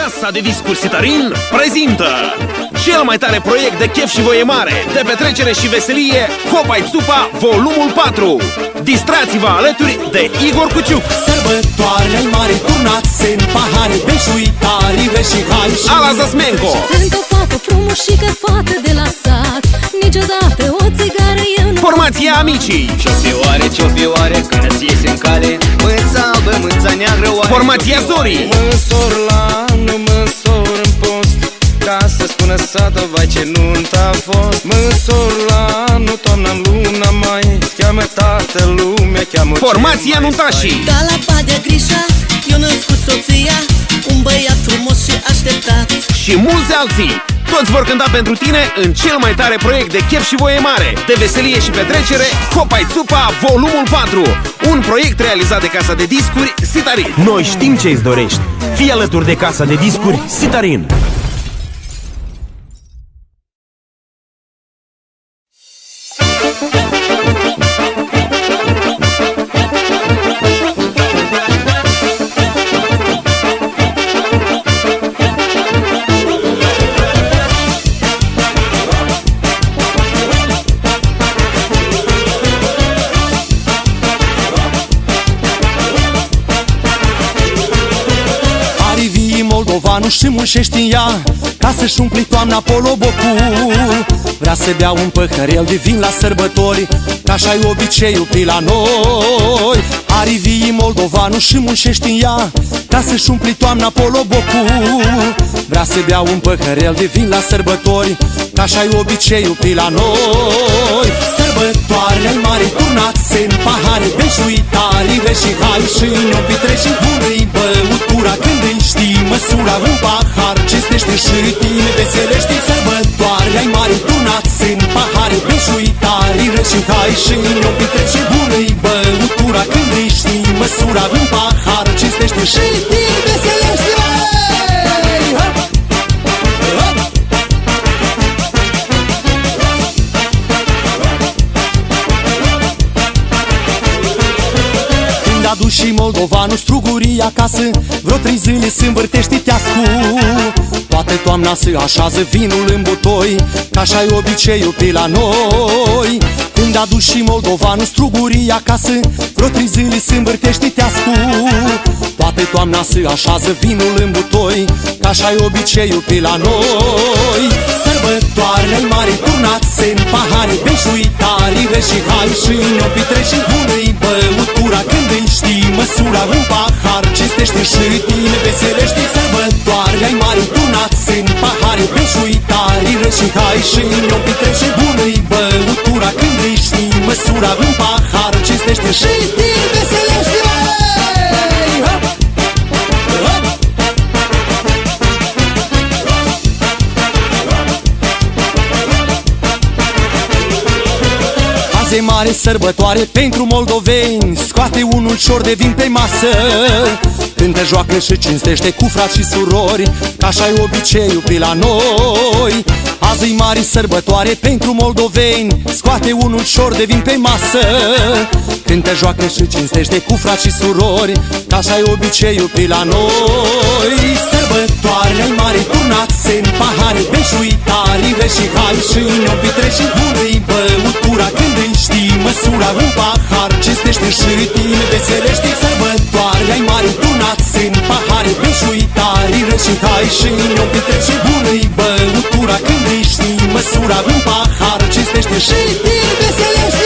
Casa de Discuri Sitarin prezintă cel mai tare proiect de chef și voie mare, de petrecere și veselie, Hopa Țupa, volumul 4. Distrați-vă alături de Igor Cuciuc. Sărbătoarele mari turnați în pahare, beșuitari, și hai și Ala Zasmenco. Sunt o fată frumușică, fată de la sat, niciodată o țigară eu nu. Formația Amicii. Ciofioare, când îți iese în cale, mâța albă, mâța neagră, oare. Formația Zorii. Măsor la anul, măsor în post, ca să spună sata, vai ce nuntă a fost. Măsor la anul, toamna în luna mai, cheamă toată lumea, cheamă. Formația Nuntașii. Ca la Badea Grișa, eu născut soția, un băiat frumos și așteptat. Și mulți alții. Toți vor cânta pentru tine în cel mai tare proiect de chef și voie mare, de veselie și petrecere, Hopa Țupa, volumul 4. Un proiect realizat de Casa de Discuri Sitarin. Noi știm ce îți dorești. Fii alături de Casa de Discuri Sitarin. Moldovanul și mușești în ea, ca să-și umpli toamna polobocul. Vrea să bea un păhărel de vin la sărbători, ca așa-i obiceiul pe la noi. Arivii Moldovanul și mușești în ea, ca să-și umpli toamna polobocul. Vrea să bea un păhărel de vin la sărbători, ca așa-i obiceiul pe la noi. Sărbătoarele mari turnați în pahare, beșuitari, și hai și ne-o petrești bună-i băutura, când îi știi măsura, un pahar cinstește și tine veselești. Sărbătoarele mari turnați în pahare, beșuitari, și hai și ne-o petrești bună-i băutura, când îi știi măsura, un pahar cinstește și tine veselești. Și Moldovanul strugurii acasă, vreo 3 zile se învârtește teascu. Toată toamna se așează vinul în butoi, ca așa-i obiceiul pe la noi. Când adu și Moldovanul strugurii acasă, vreo 3 zile se învârtește teascu. Toată toamna se așează vinul în butoi, ca așa-i obiceiul pe la noi. Sărbătoarele mari turnați în pahare, beșuitari, și hai și ne-o petrești bună-i băutura, când îi știi măsura, un pahar cinstește și tine veselești. Sărbătoarele mari turnați în pahare, beșuitari, și hai și ne-o petrești bună-i băutura, când îi știi măsura, un pahar cinstește și tine veselești. E mare sărbătoare pentru moldoveni, scoate unul șor de vin pe masă, cântă, joacă și cinstește cu frați și surori, ca așa-i obiceiul pe la noi. Azi e mare sărbătoare pentru moldoveni, scoate unul șor de vin pe masă, cântă, joacă și cinstește cu frați și surori, ca așa-i obiceiul pe la noi. Sărbătoarele mari turnați în pahare, beșuitari, și hai și ne-o petrești bună-i băutura, când îi știi măsura, un pahar cinstește și tine veselești. Sărbătoarele mari turnați în pahare, beșuitari, și hai și ne-o petrești bună-i băutura, când îi știi măsura, un pahar cinstește și tine veselești.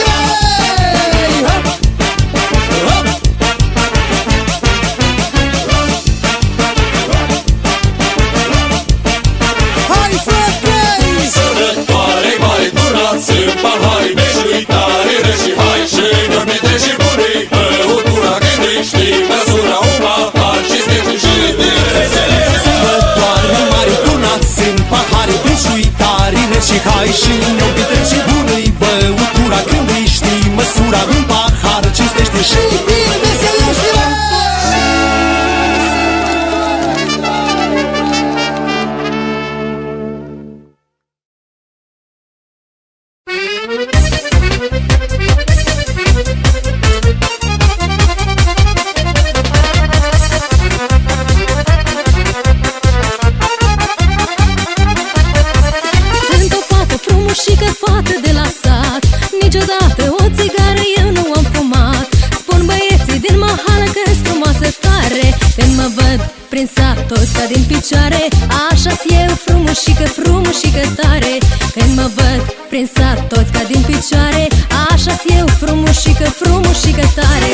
Și hai și ne-o petrești bună-i băutura, când îi prin sat, toți cad din picioare. Așa-s eu frumușică tare. Când mă văd prin sat, toți cad din picioare. Așa-s eu frumușică tare.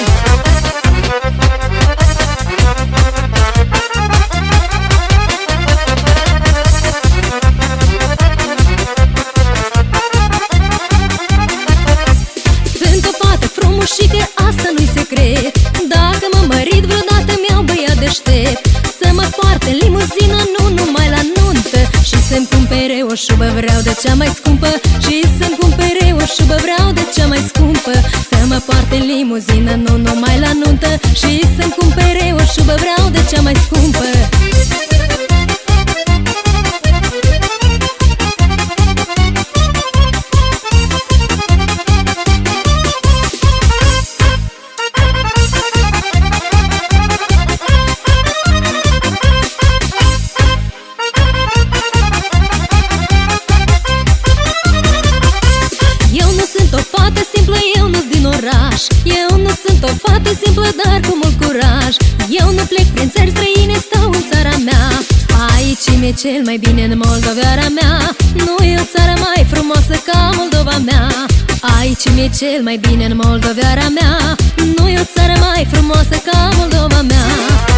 Sunt o fată frumușică, asta nu-i secret. Dacă mă mărit vreodată, mi-au băiat deștept. Să mă poarte în limuzină, nu numai la nuntă. Și să-mi cumpere o șubă, vreau de cea mai scumpă. Și să-mi cumpere o șubă, vreau de cea mai scumpă. Să mă poarte în limuzină, nu numai la nuntă. Și să-mi cumpere o șubă, vreau de cea mai scumpă. Eu nu sunt o fată simplă, dar cu mult curaj. Eu nu plec prin țări străine, stau în țara mea. Aici mi-e cel mai bine, în Moldoveara mea. Nu e o țară mai frumoasă ca Moldova mea. Aici mi-e cel mai bine, în Moldoveara mea. Nu e o țară mai frumoasă ca Moldova mea.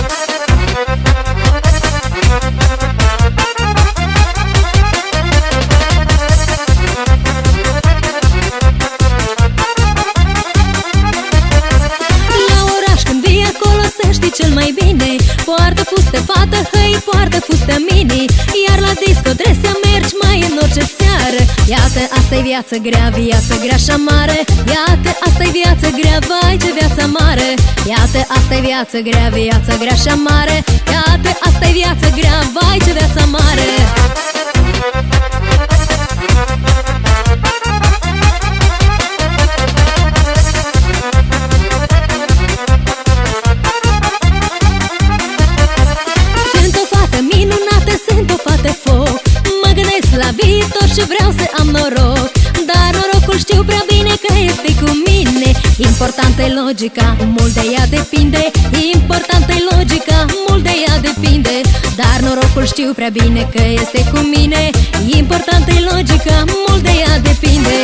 Cel mai bine poartă fuste fată, hăi, poartă fuste mini. Iar la discotresea mergi mai în orice seară. Iată, asta-i viață grea și amară. Iată, asta-i viață grea, vai ce viață amară. Iată, asta-i viață grea și amară. Iată, asta-i viață grea, vai ce viață amară. La viitor și vreau să am noroc, dar norocul știu prea bine că este cu mine. Importantă e logica, mult de ea depinde. Importantă e logica, mult de ea depinde. Dar norocul știu prea bine că este cu mine. Importantă e logica, mult de ea depinde.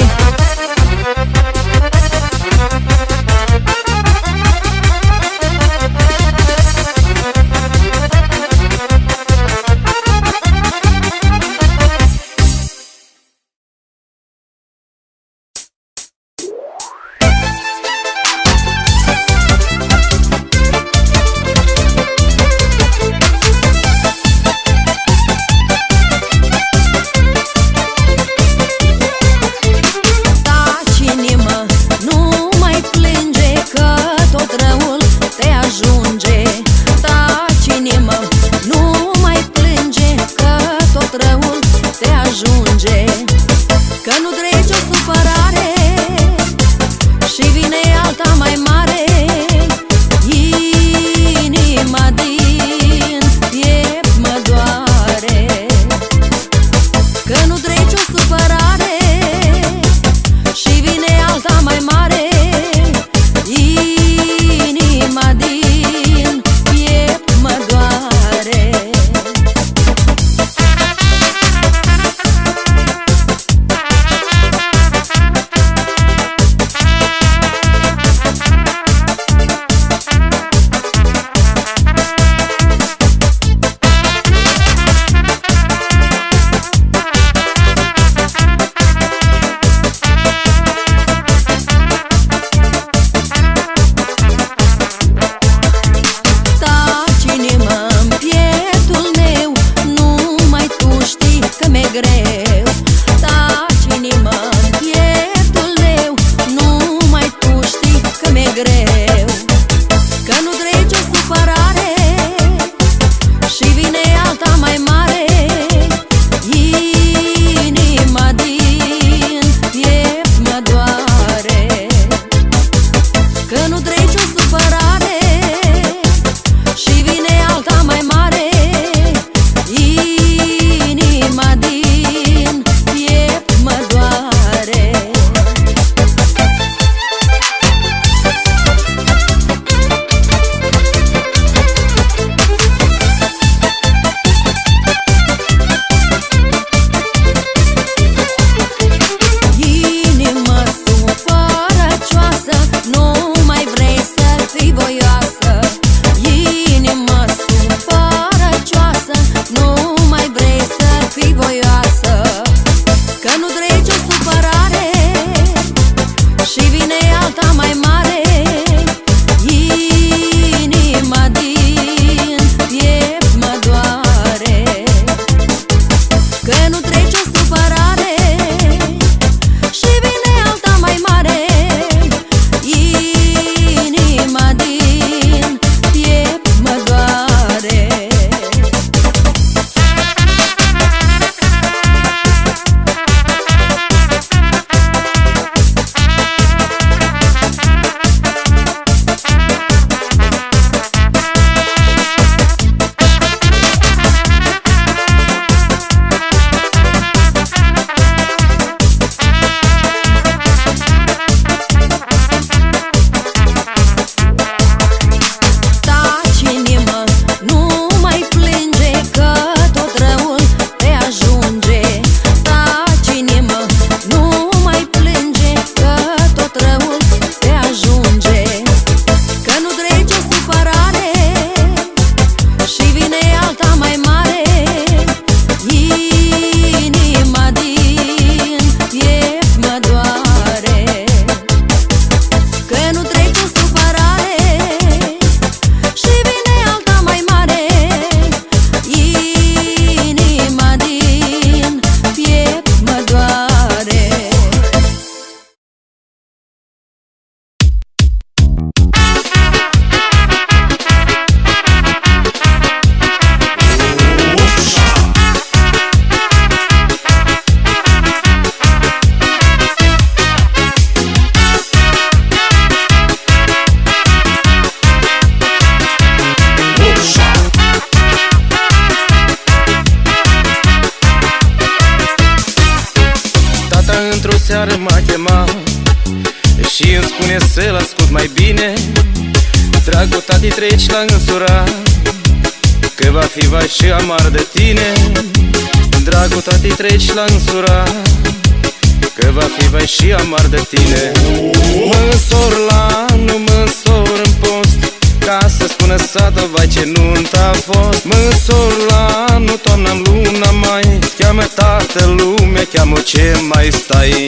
seară m-a chemat și îmi spune să-l ascult mai bine. Dragul tati, treci la însurat, că va fi vai și amar de tine. Dragul tati, treci la însurat, că va fi vai și amar de tine. Mă însor la anul, mă însor în post, ca să spună sata, vai ce nuntă a fost. Mă însor la anul, toamna în luna mai, cheamă toată lumea, cheamă ce mai stai.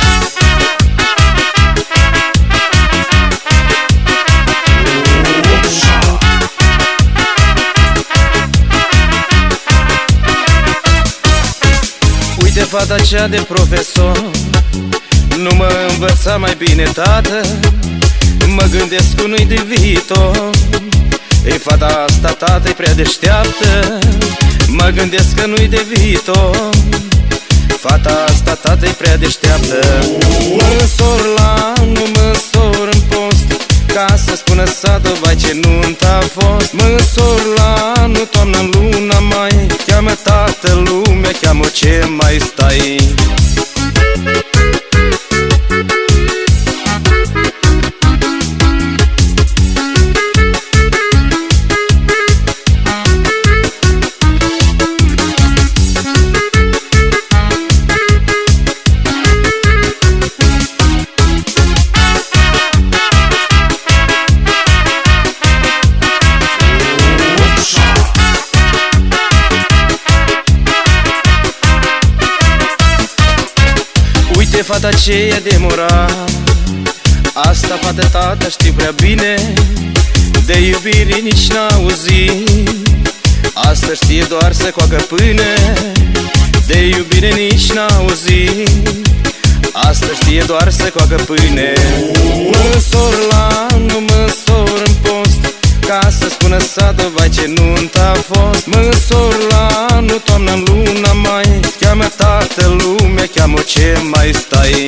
Uite fata cea de profesor, nu mă învăța mai bine, tată. Mă gândesc că nu-i de viitor. Ei, fata asta, tată, e prea deșteaptă. Mă gândesc că nu-i de viitor. Fata asta, tată, e prea deșteaptă. Mă însor la anul, mă însor în post, ca să spună sată, vai ce nuntă a fost. Mă însor la anul, toamna în luna mai, cheamă toată lumea, cheamă ce mai stai. Uite fata aceea de moral, asta fata, tata, știu prea bine, de iubire nici n-auzi. Asta știe doar să coagă pâine, de iubire nici n-auzi. Asta știe doar să coagă pâine. Mă însor la anul, mă însor în post, ca să spună sată, vai ce nuntă a fost. Mă însor la anul, toamna în luna mai, cheamă toată lumea, cheamă ce mai stai.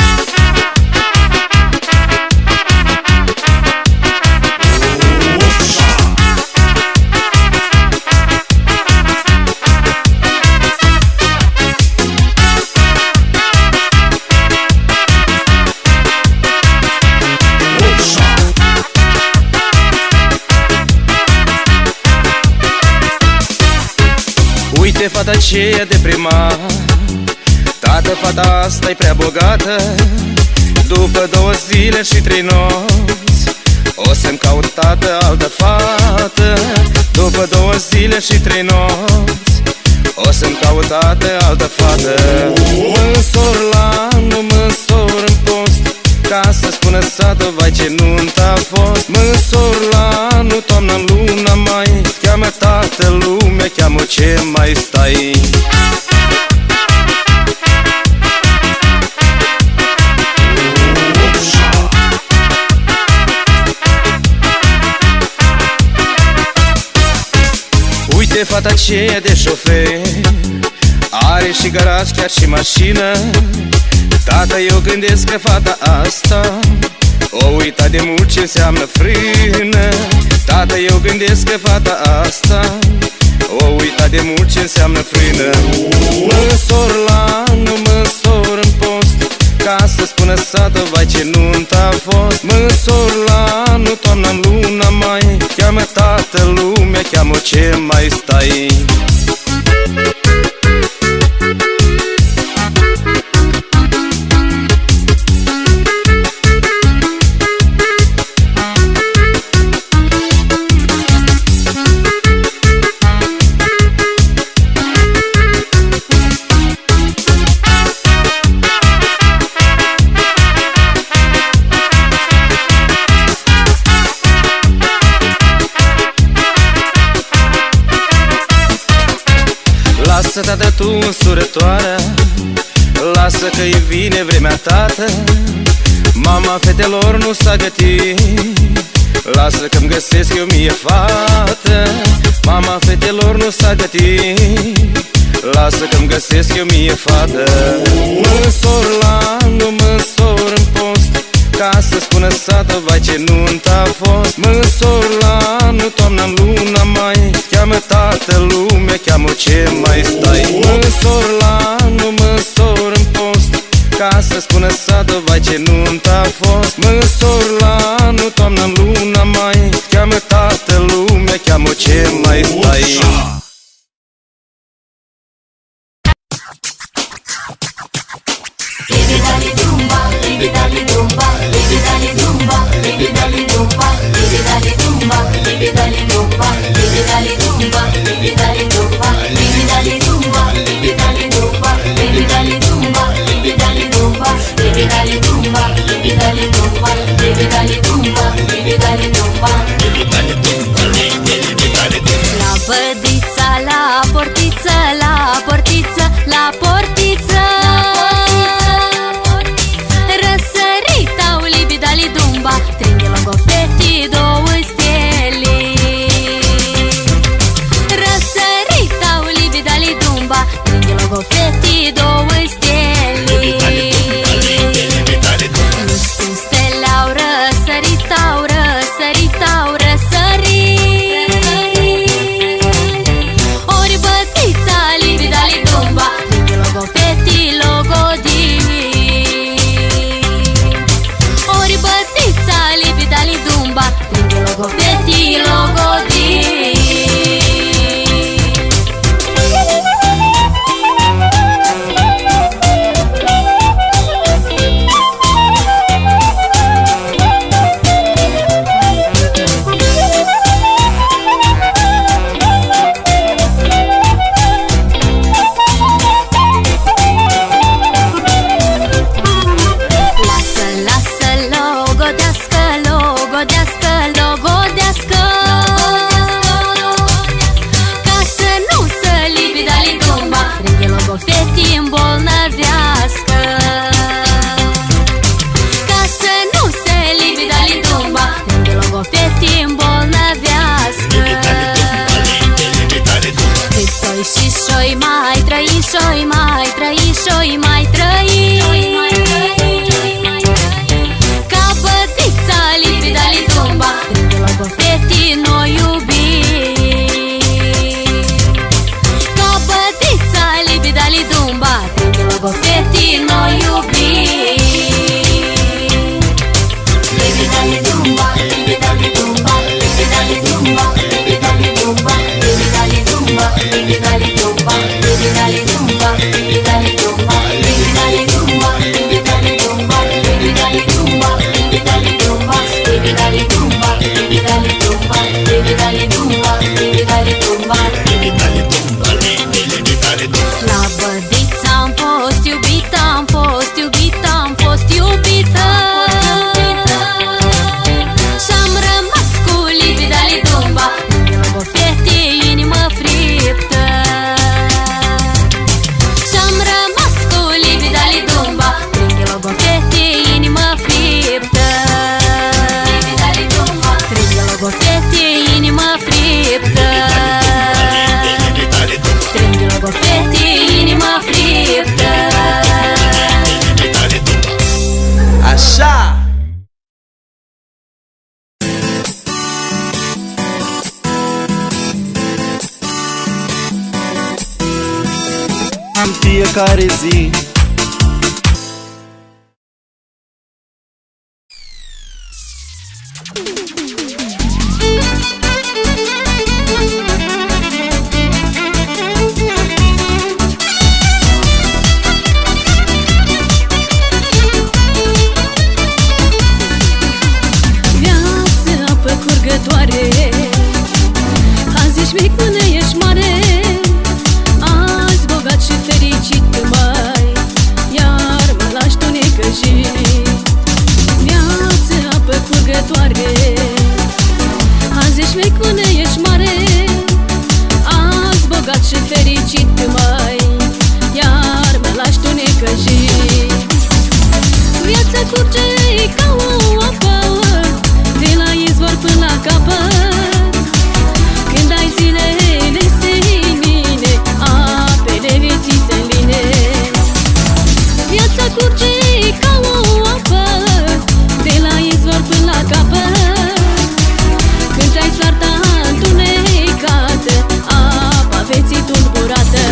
Uite fata aceea de primar, tată, fata asta e prea bogată. După 2 zile și 3 nopți, o să-mi caut, tată, altă fată. După 2 zile și 3 nopți, o să-mi caut, tată, altă fată. Mă însor la anul, mă însor în post, ca să spună sată, vai ce nuntă a fost. Mă însor la anul, toamna în luna mai, cheamă toată lumea, cheamă ce mai stai. Uite fata aceea de șofer, are și garaj, chiar și mașină. Tată, eu gândesc că fata asta o uita de mult ce înseamnă frână. Tată, eu gândesc că fata asta o uita de mult ce înseamnă frână. Mă însor la anul, mă însor în post, ca să spună sată, vai ce nuntă a fost. Mă însor la anul, toamna în luna mai, cheamă toată lumea, cheamă ce mai stai. Lasă, tată, tu însurătoarea, lasă că-i vine vremea, tată. Mama fetelor nu s-a gătit, lasă că-mi găsesc eu mie fată. Mama fetelor nu s-a gătit, lasă că-mi găsesc eu mie fată. Mă însor la anul, mă însor în post, ca să spună sată, vai ce nuntă a fost. Mă însor la anul, toamna în luna mai, cheamă toată lumea, cheamă ce mai stai. Mă însor la anul, mă însor în post, ca să portița, la portiță, la portiță, la portiță. Răsăritau libidali dumba, tringhi logofeti două stele. Răsăritau libidali dumba, tringhi logofeti două stele. Nu știu, stele-au răsăritau, răsăritau, răsărit. Ori bătița libidali dumba, tringhi logofeti logodi. Ori bătița libidali dumba, tringhi logofeti logodi. Feti îmbolnăvească, ca să nu se libidali dumba, tringhi logofeti îmbolnăvească. Cât-oi și și-oi mai trăi, și-oi mai trăi, și-oi mai trăi. Ca bătița libidali dumba, tringhi logofeti noi iubi. Libidali dumba, tringhi logofeti noi iubi. Libidali dumba, libidali dumba, libidali dumba, libidali dumba, libidali dumba, libidali dumba, libidali dumba, libidali dumba, libidali dumba, libidali dumba, libidali dumba, libidali dumba, libidali dumba, libidali dumba, libidali dumba, libidali dumba, libidali dumba. La bădiță am fost iubită, am fost iubită, am fost iubită. Și-am rămas cu libidali dumba, tringhi logofeti inimă friptă. Și-am rămas cu libidali dumba, tringhi logofeti inimă friptă. Libidali dumba, tringhi logofeti inimă friptă. Tringhi logofeti inimă friptă. Așa! În fiecare zi azi ești mic, mâine ești mare. Azi bogat și fericit, mai iar mă lași tu necăjit. Viață, apă curgătoare. Azi ești mic, mâine ești mare. Azi bogat și fericit, mai iar mă lași tu necăjit. Viața curge ca o apă, de la izvor până la capăt. Când ai zilele senine, apele vieții se line. Viața curge ca o apă, de la izvor până la capăt. Când ai soarta întunecată, apa vieții tulburată.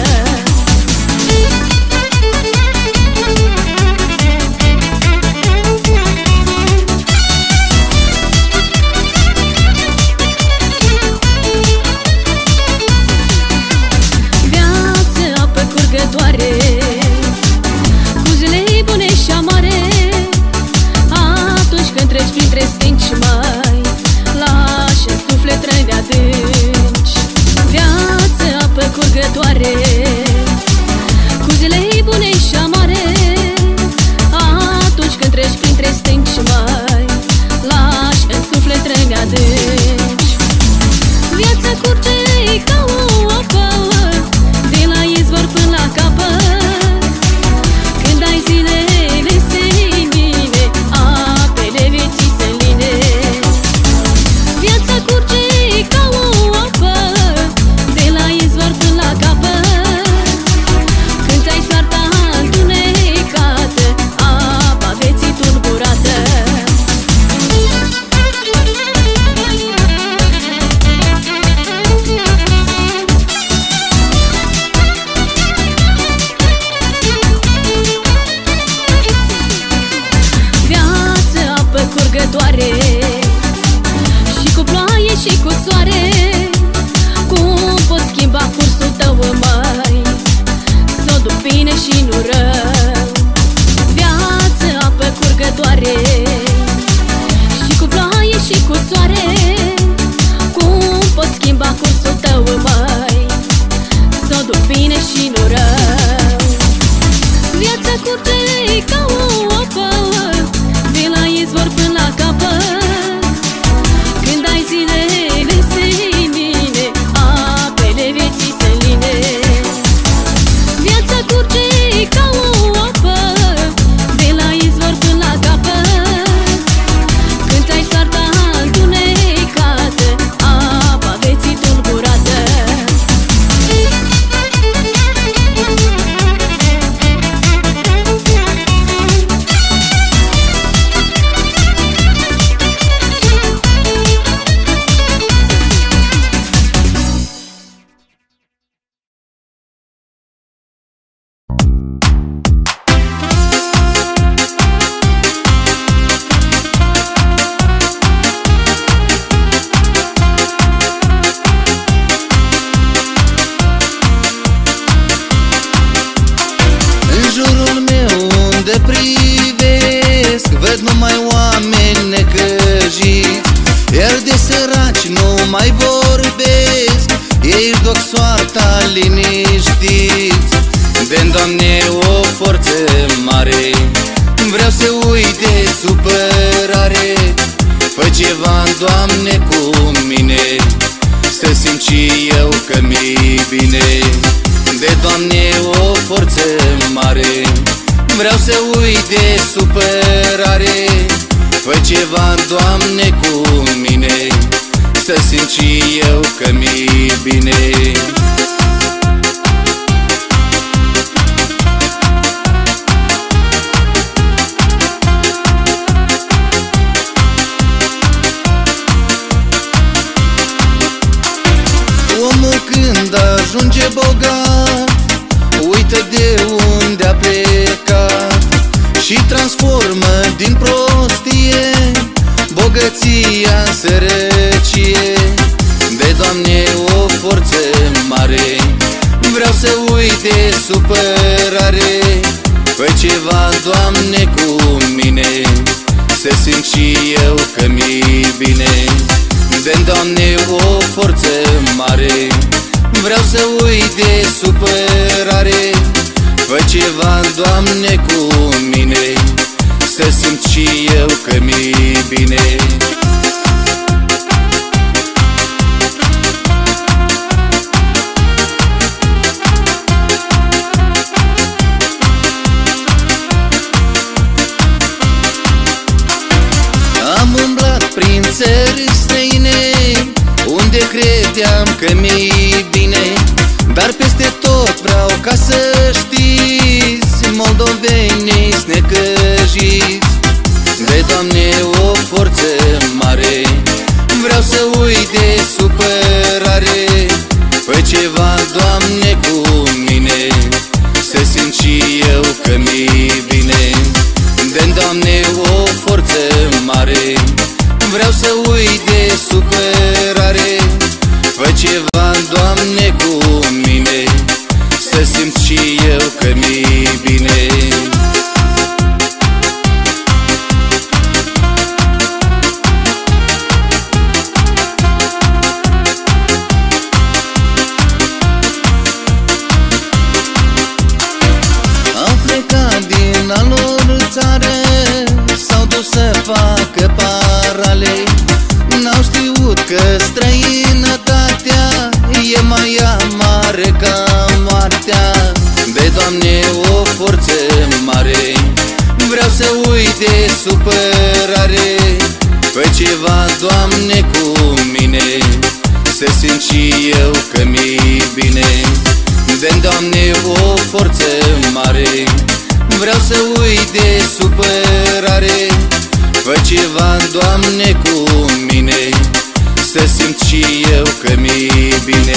Cu zile bune și amare, atunci când treci printre stânci, mai lași în suflet răni de adânci. Viață, apă curgătoare. Cu zile bune și amare, atunci când treci printre stânci, mai lași în suflet răni de adânci. Viața curge ca o apă, de săraci nu mai vorbesc, ei își duc soarta liniștiți. Dă-mi, Doamne, o forță mare, vreau să uit de supărare. Fă ceva, Doamne, cu mine, să simt și eu că mi-e bine. Dă, Doamne, o forță mare, vreau să uit de supărare. Fă ceva, Doamne, cu mine, să simt și eu că mi-e bine. Omul când ajunge bogat, uită de unde a plecat și transformă din prostie bogăția în sărăcie. Dă, Doamne, o forță mare, vreau să uit de supărare. Fă ceva, Doamne, cu mine, să simt și eu că mi-e bine. Dă-mi, Doamne, o forță mare, vreau să uit de supărare. Fă ceva, Doamne, cu mine, să simt și eu că mi-e bine. Am umblat prin țări străine, unde credeam că mi-e bine, dar peste tot vreau ca să știți, moldovenii-s necăjiți. Dă, Doamne, o forță mare, vreau să uit de supărare. Fă ceva, Doamne, cu mine, să simt și eu că mi-e bine. Dă-mi, Doamne, o forță mare, vreau să uit de supărare. Fă ceva, Doamne, cu mine, să simt și eu că mi-e bine. Au plecat din a lor țară, s-au dus să facă parale. N-au știut că străinătatea e mai amară ca moartea. Dă, Doamne, o forță mare, vreau să uit de supărare. Fă ceva, Doamne, cu mine, să simt și eu că mi-e bine. Dă-mi, Doamne, o forță mare, vreau să uit de supărare. Fă ceva, Doamne, cu mine, să simt și eu că mi-e bine.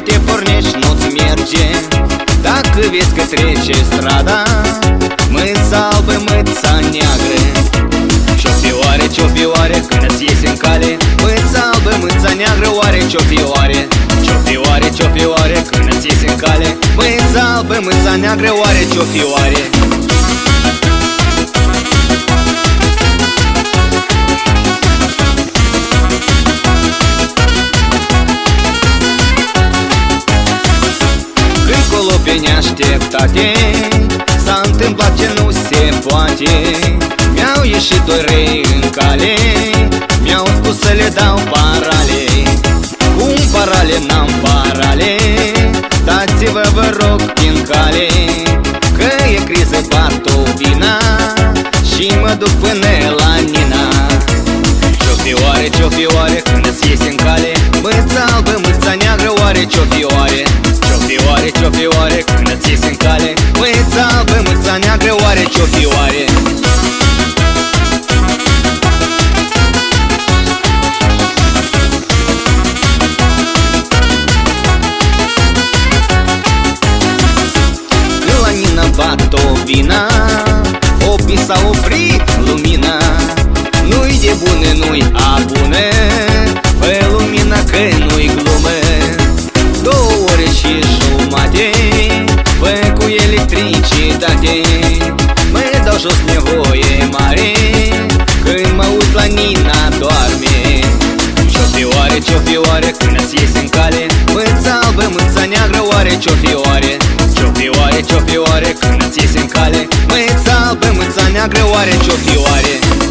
te pornești, nu-ți merge. Dacă vezi că trece strada, mâța albă, mâța neagră. Ce-o fi oare când îți iese în cale? Mâța albă, mâța neagră, oare ce-o fi oare? Ce-o fi oare când îți iese în cale? Mâța albă, mâța neagră, oare ce-o fi oare? Când colo pe neașteptate s-a întâmplat ce nu se poate. Mi-au ieșit doi rei în cale, mi-au spus să le dau parale. Cum parale, n-am parale, dați-vă, vă rog, din cale, că e criză Bartovina și mă duc până la Nina. Ce-o fi oare când îți iese în cale? Mâța albă, mâța neagră, oare ce-o fi oare? Ce-o fi oare când îți iese în cale? Mâța albă, mâța neagră, oare ce-o fi oare? Bartovina, opii s-a oprit lumina. Nu-i de bune, nu-i a bune, fă lumina că nu-i glumă. 2 ore și jumate, fă cu electricitate. Mă dau jos nevoie mare, când mă uit la Nina doarme. Ce-o fi oare când îți iese în cale? Mâța albă, mâța neagră, oare ce-o fi oare? Ce-o fi oare când îți iese în cale? Mâța albă, mâța neagră, oare ce-o fi oare?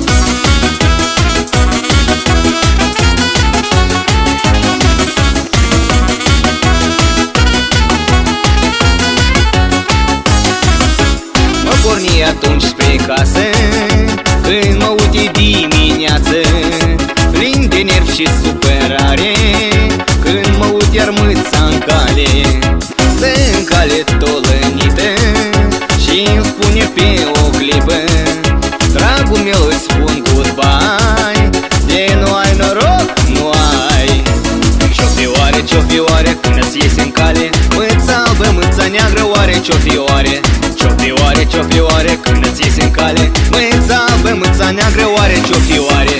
Mă porni atunci spre casă, când mă uit dimineață, plin de nervi și supărare, când mă uit iar mâța în cale. Stă în cale tolănită și-mi spune pe o clipă: dragul meu, îți spun goodbye, de nu ai noroc, nu ai. Ce-o fi oare când îți iese în cale? Mâța albă, mâța neagră, oare ce-o fi oare? Ce-o fi oare când îți iese în cale? Mâța albă, mâța neagră, oare ce-o fi oare?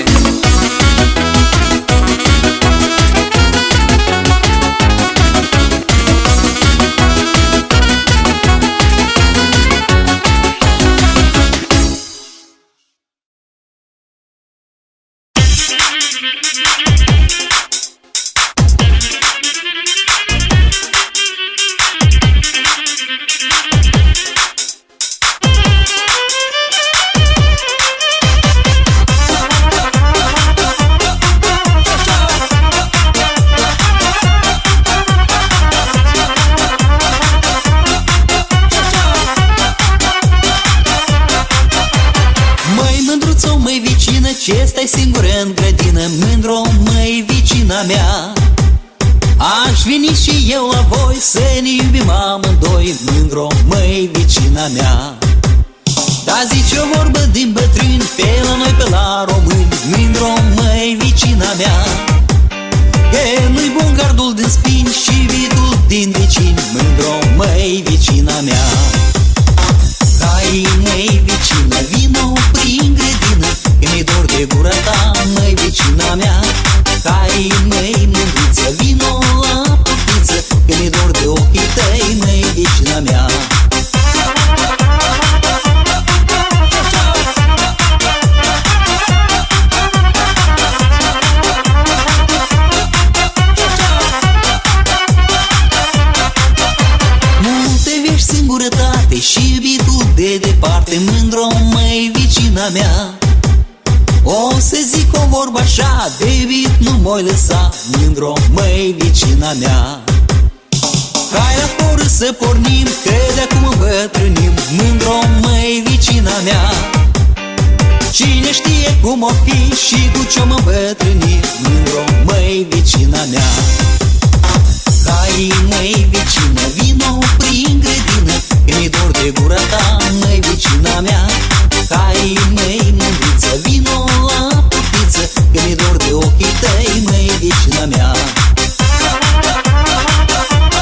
Ce stai singură în grădină, mândro, măi, vicina mea? Aș veni și eu la voi să ne iubim amândoi, mândro, măi, vicina mea. Da, zice o vorbă din bătrâni, pe la noi, pe la români, mândro, măi, vicina mea. E nu-i bun gardul din spini și vidul din vecini, mândro, măi, vicina mea. Hai, măi, vicină, vino prin grădină, că mi-e dor de gura ta, măi, vicina mea. Hai, măi, mândruță, vino la portiță, că mi-e dor de ochii tăi, măi, vicina mea. Și iubitul de departe, mândro, măi, vicina mea. O să zic o vorbă așa, de iubit nu m-oi lăsa, mândro, măi, vicina mea. Hai la poră să pornim, că de-acum îmbătrânim, mândro, măi, vicina mea. Cine știe cum o fi și cu ce-o mă îmbătrâni, mândro, măi, vicina mea. Hai, măi, vicină, vino prin grădină, că mi-e dor de gura ta, măi, vicina mea. Hai, măi, mândruță, vino la portiță, că mi-e dor de ochii tăi, măi, vicina mea.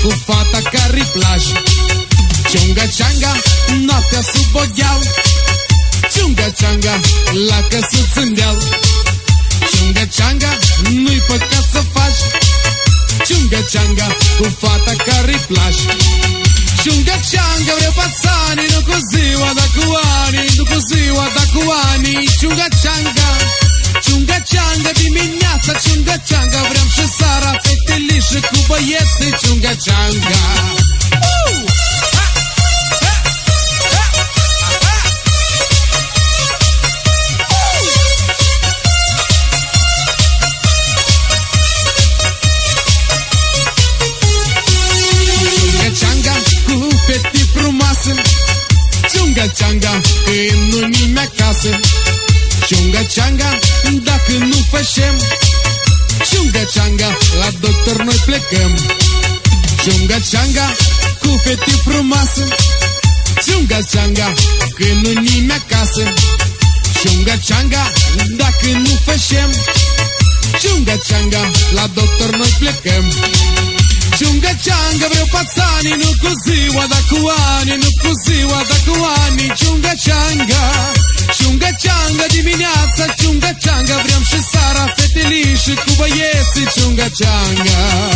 cu fata care-i plaj. Ciunga-ceanga, noaptea sub ogheal. Ciunga-ceanga, la căsuț în deal. Ciunga-ceanga, nu-i păcat să faci. Ciunga-ceanga, cu fata care-i plaj. Ciunga-ceanga, vreau pațanii, nu cu ziua, dar cu ani. Nu cu ziua, dar cu ani. Ciunga-ceanga, ciunga-ceanga, dimineața. Ciunga-ceanga, vreau și seara. Fetelișă cu băieții. Ciunga-ceanga. Fete frumoasă, ciunga-ceanga, când nu nimeni acasă. Ciunga-ceanga, dacă nu fășem, ciunga-ceanga, la doctor noi plecăm. Ciunga-ceanga, cu fete frumoasă, ciunga-ceanga, când nu nimeni acasă. Ciunga-ceanga, dacă nu fășem, ciunga-ceanga, la doctor noi plecăm. Ciunga-ceanga, vreau pațanii, nu cu ziua, dar cu ani. Nu cu ziua, dar cu ani. Ciunga-ceanga, ciunga-ceanga, dimineața. Ciunga-ceanga, vreau și seara. Fetelișă cu băieții. Ciunga-ceanga.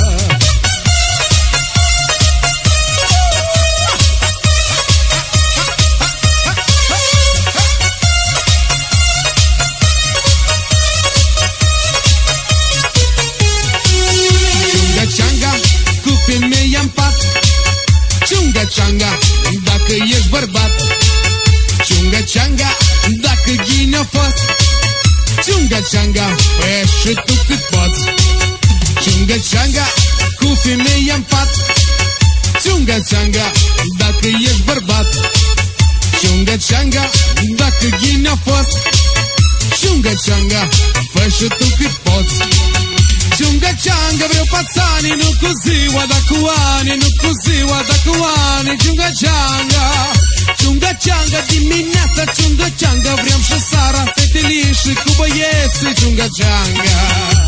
Femeia-n pat. Ciunga-ceanga, dacă ești bărbat. Ciunga-ceanga, dacă ghine-a fost. Ciunga-ceanga, păi și tu cât poți. Ciunga-ceanga, cu femeia-n pat. Ciunga-ceanga, dacă ești bărbat. Ciunga-ceanga, dacă ghine-a fost. Ciunga-ceanga, păi și tu cât poți. Ciunga-ceanga, vreau pațanii, nu cu ziua, dar cu ani. Nu cu ziua, dar cu ani. Ciunga-ceanga, ciunga-ceanga, dimineața. Ciunga-ceanga, vreau și seara. Fetelișă cu băieții. Ciunga-ceanga.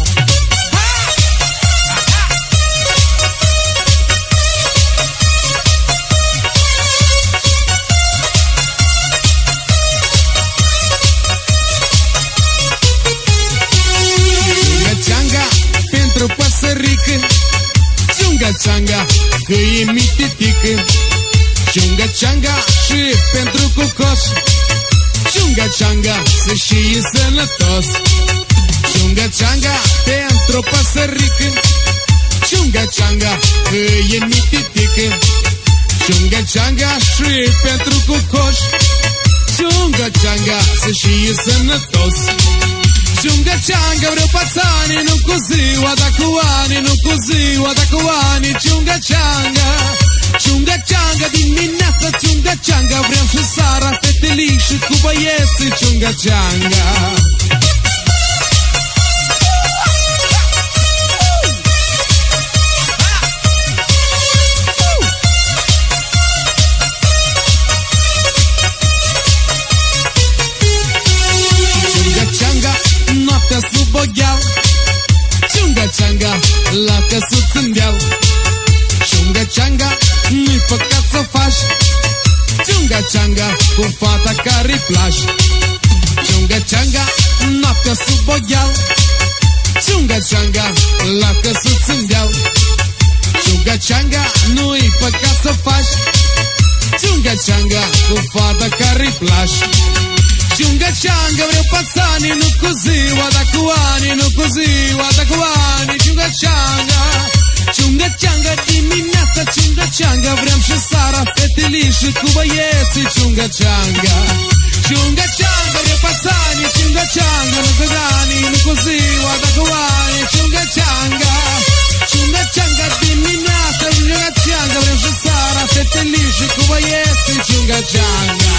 Pentru păsărică, ciunga-ceanga, că e mititică. Ciunga-ceanga și pentru cucoș. Ciunga-ceanga, să știe sănătos. Ciunga-ceanga, pentru păsărică. Ciunga-ceanga, că e mititică. Ciunga-ceanga și pentru cucoș. Ciunga-ceanga, să știe sănătos. Ciunga-ceanga, vreau pațanii, nu cu ziua, dar cu ani. Nu cu ziua, dar cu ani. Ciunga-ceanga, ciunga-ceanga, dimineața. Ciunga-ceanga, vreau și seara. Fetelișă cu băieții. Ciunga-ceanga. Noaptea sub ogheal. Ciunga-ceanga, la căsuț în deal. Ciunga-ceanga, nu-i păcat să faci. Ciunga-ceanga, cu fata care-i plaj. Ciunga-ceanga, noaptea sub ogheal. Ciunga-ceanga, la căsuț în deal. Ciunga-ceanga, nu-i păcat să faci. Ciunga-ceanga, cu fata care-i plaj. Ciunga-ceanga, vreau pațanii, nu cu ziua, dar cu ani. Nu cu ziua, dar cu ani. Ciunga-ceanga, ciunga-ceanga, dimineața. Ciunga-ceanga, vreau și seara. Fetelișă cu băieții. Ciunga-ceanga. Ciunga-ceanga, vreau pațanii. Ciunga-ceanga, nu cu ani. Nu cu ziua, dar cu ani. Ciunga-ceanga, ciunga-ceanga, dimineața. Ciunga-ceanga, vreau și seara. Fetelișă cu băieții. Ciunga-ceanga.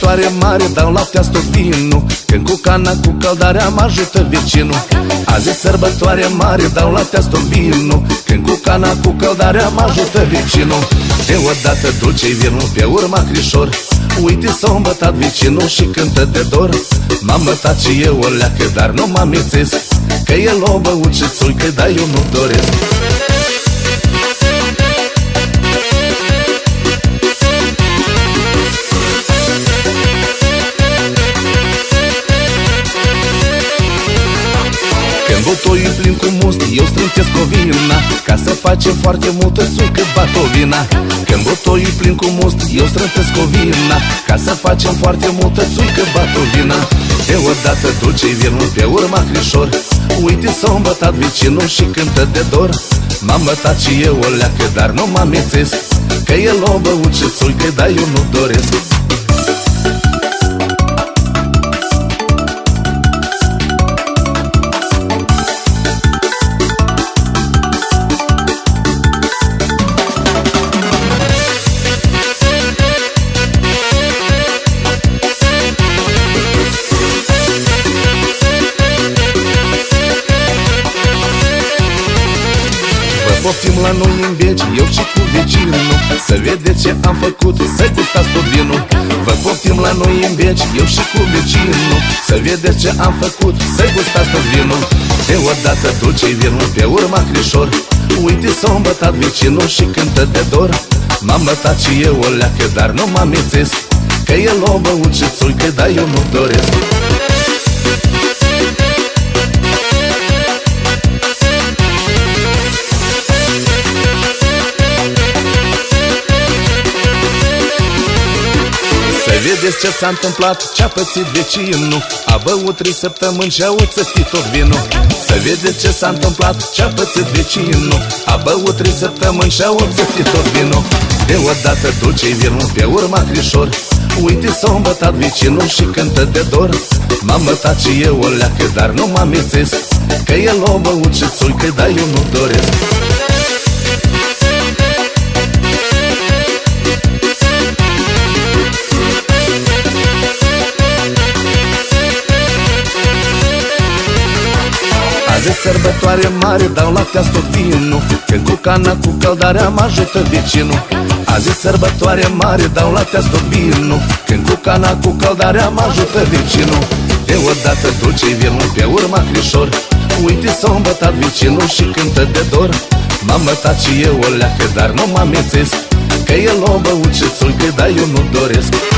sărbătoare mare, dau laptea tot vinul, când cu cana cu căldarea mă ajută vecinul. Azi e sărbătoare mare, dau laptea tot vinul, când cu cana cu căldarea mă ajută vecinul. Deodată dulce-i vinul, pe urma crișor, uite s-a îmbătat vecinul și cântă de dor. M-am bătat și eu o leacă, dar nu mă amețesc, că el o băut și țuică, dar eu nu doresc. Când butoiul plin cu must, eu strântesc o vina, ca să facem foarte multă țuică, bat o vina. Când butoiul plin cu must, eu strântesc o vina, ca să facem foarte multă țuică, bat o vina. Deodată dulce-i vinul, pe urma crișor, uite s-a îmbătat vecinul și cântă de dor. M-am bătat și eu o leacă, dar nu mă amețesc, că el o băut și țuică, dar eu nu doresc. Poftim la noi în beci, eu și cu vecinul, să vedeți ce am făcut, să gustați tot vinul. Vă poftim la noi în beci, eu și cu vecinul, să vedeți ce am făcut, să gustați tot vinul. Deodată dulce-i vinul, pe urma crișor, uite s-a îmbătat vecinul și cântă de dor. M-am bătat și eu o leacă, dar nu mă amețesc, că el o băut și țuică, dar eu nu doresc. Vedeți ce s-a întâmplat, ce-a pățit vecinul, a băut 3 săptămâni și a oțătit tot vinul. Să vedeți ce s-a întâmplat, ce-a pățit vecinul, a băut 3 săptămâni și a oțătit tot vinul. Deodată dulce-i vinul, pe urma crișor, uite s-a îmbătat vecinul și cântă de dor. M-am bătat și eu o leacă, dar nu mă amețesc, că el o băut și țuică, dar eu nu doresc. Azi e sărbătoare mare, dau laptea tot vinul, când cu cana cu căldarea mă ajută vecinul. Azi e sărbătoare mare, dau laptea tot vinul, când cu cana cu căldarea mă ajută vecinul. Deodată dulce-i vinul, pe urma crișor, uite s-a îmbătat vecinul și cântă de dor. M-am bătat și eu o leacă, dar nu mă amețesc, că el o băut și țuică, dar eu nu doresc.